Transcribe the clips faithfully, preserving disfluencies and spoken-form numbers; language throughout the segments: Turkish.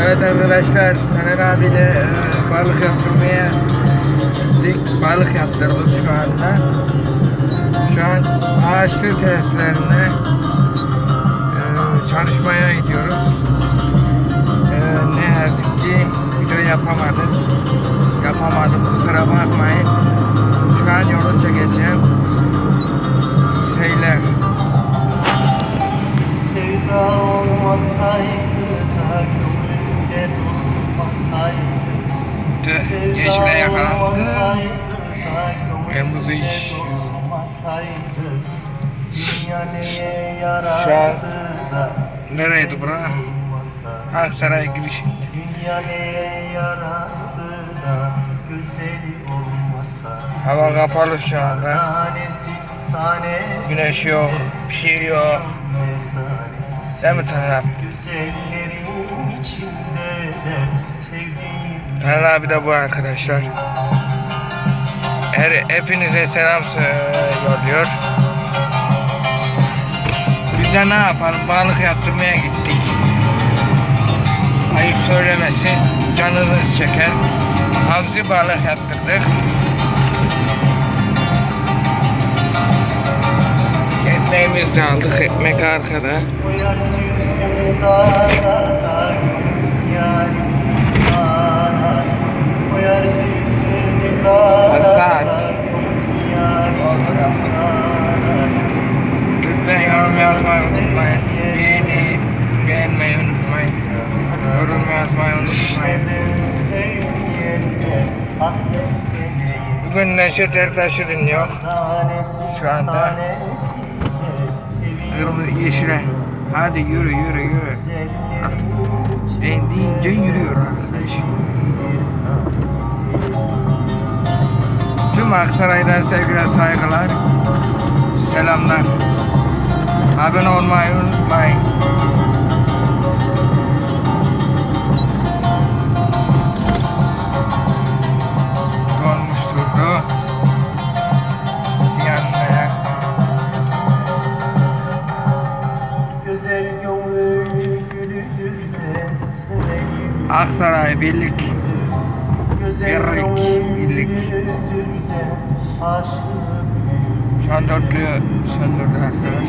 Evet arkadaşlar, Taner abiyle e, balık yaptırmaya gittik. Balık yaptırdık şu anda. Şu an ağaçlı testlerine e, çalışmaya gidiyoruz. E, ne yazık ki video yapamadık. Yapamadım, kusura bakmayın. Şu an yolu çekeceğim. Şeyler. Sevda olmasaydı da gönlümde durmasaydı. Tüh, yeşile yakalandı. Kırmızı iş. Şu an nereydi bura? Aksaray girişinde. Hava kapalı şu anda. Güneş yok, bir şey yok. Değil mi Taner abi? Taner abi de bu arkadaşlar. Her, hepinize selam yolluyor. Biz de ne yapalım? Balık yaptırmaya gittik. Ayıp söylemesi canınız çeker. Hamsi balık yaptırdık. Ekmeğimizi de aldık. Ekmek arkada. Saat. Lütfen yorum yazmayı unutmayın. Beğeni, beğenmeyi unutmayın. Yorum yazmayı unutmayın. Bugün Neşet Ertaş'ın yok. Şu anda. Kırmızı yeşile. Hadi yürü yürü yürü. Ben deyince yürüyor arkadaş. Tüm Aksaray'dan sevgiler, saygılar, selamlar. Abone olmayı unutmayın. Dolmuş durdu. Siyah beyaz. Aksaray birlik. Birlik, birlik. Şu an dörtlüğü söndürdü arkadaş.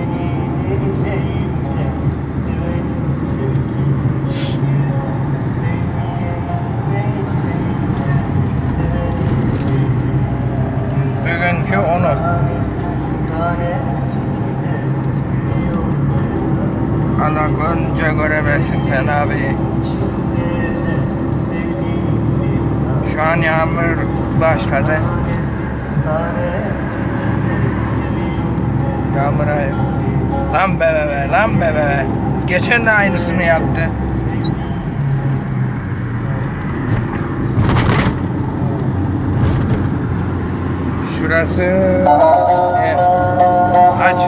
Bugünkü onu. Allah görünce göremesin Fen abi. Şu an yağmur başladı. Yağmur ayı. Lan be be be, lan be be be. Geçen de aynısını yaptı. Şurası e, aç.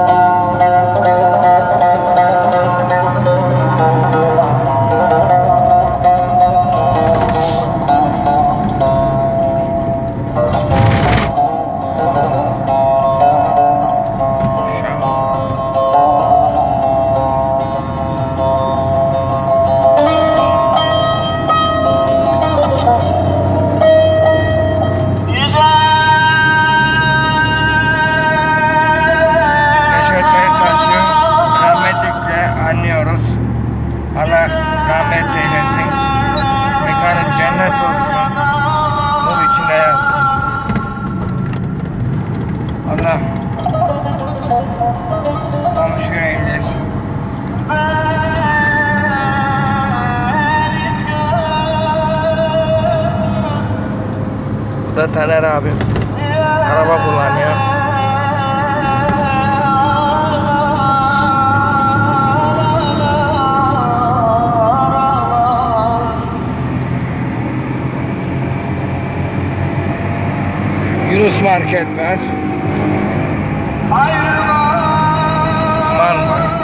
Allah rahmet eylesin. Mekanın cennet olsun. Nur içinde yazsın. Allah komşu eylesin. Bu da Taner abi. Araba kullanıyor. Yunus Market var. Man var.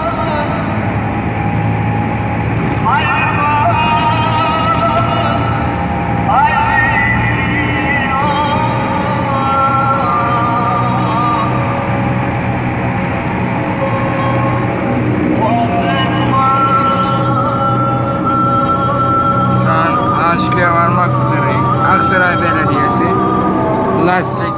Aksaray Belediyesi. Lastik.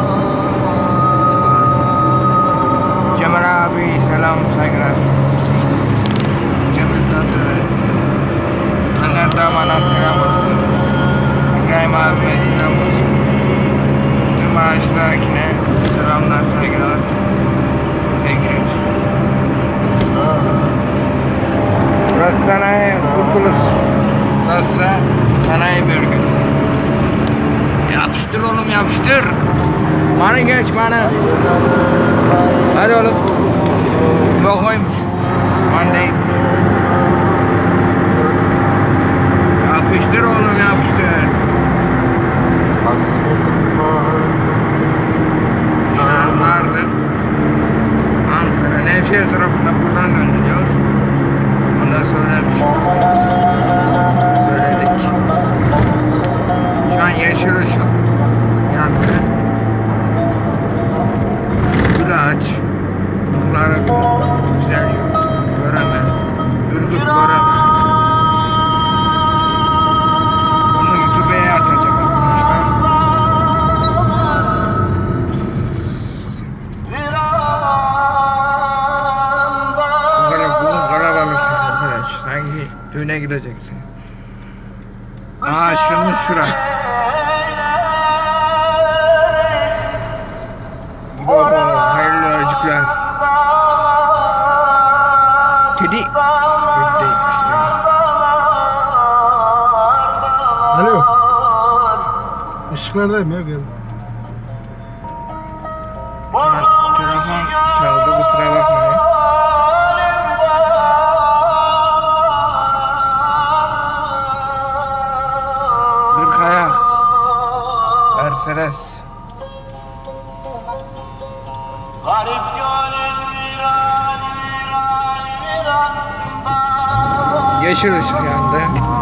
Cemal abi selam saygılar. Cemil Tatlı. Anne damana selam olsun. İbrahim abime selam olsun. Tüm ağaçlarkine selamlar saygılar. Sevgiler. Burası sanayi Kurtuluş. Burası da sanayi bölgesi. Yapıştır oğlum yapıştır. Bana geç bana. Hadi oğlum. Yok oymuş. Man değilmiş. Yapıştır oğlum yapıştır. Şu an vardır. Ankara, Nevşehir tarafında buradan dönüyoruz. Ondan söylemişim. Söyledik. Şu an yeşil ışık yandı. Bu da aç. Bunlara güzel yurt. Göremem. Yurduk göremem. Bunu YouTube'ya atacağım arkadaşlar. Bu kadar bugün kalabalık arkadaş. Sanki düğüne gideceksin. Aa açılmış şura. Baba hayırlı yolculuklar. Kedi. Kediymiş ya. Alo. Işıklardayım ya gel. Şu an telefon çaldı, kusura bakmayın. Kırk ayak. Mercedes. Yeşil ışık yandı.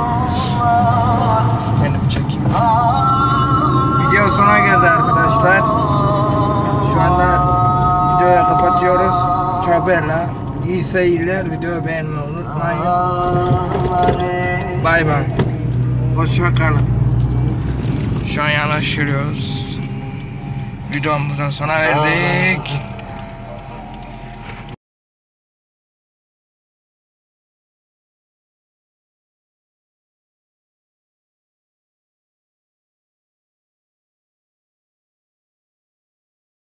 Kendim çekeyim. Video sona geldi arkadaşlar. Şu anda videoyu kapatıyoruz. Çabela. İyi seyirler. Videoyu beğenmeyi unutmayın. Bay bay. Hoşça kalın. Şu an yanaşıyoruz. Videomuzun sona verdik.